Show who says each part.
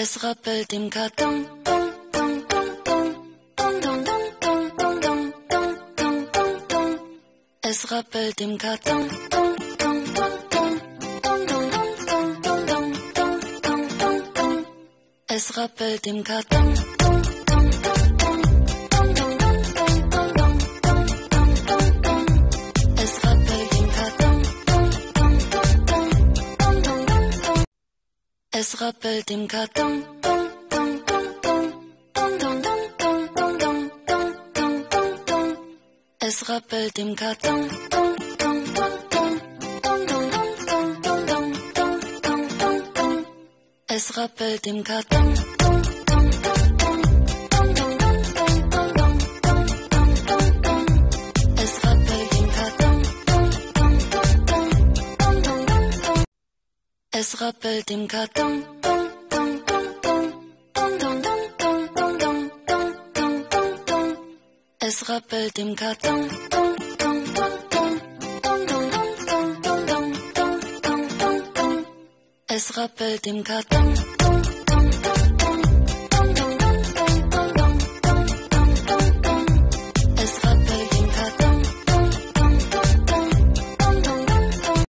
Speaker 1: Es rappelt im Karton. Es rappelt im Karton. Es rappelt im Karton. Es rappelt im Karton. Es rappelt im Karton. Es rappelt im Karton. Es rappelt im Karton. Es rappelt im Karton. Es rappelt im Karton. Es rappelt im Karton. Es rappelt im Karton.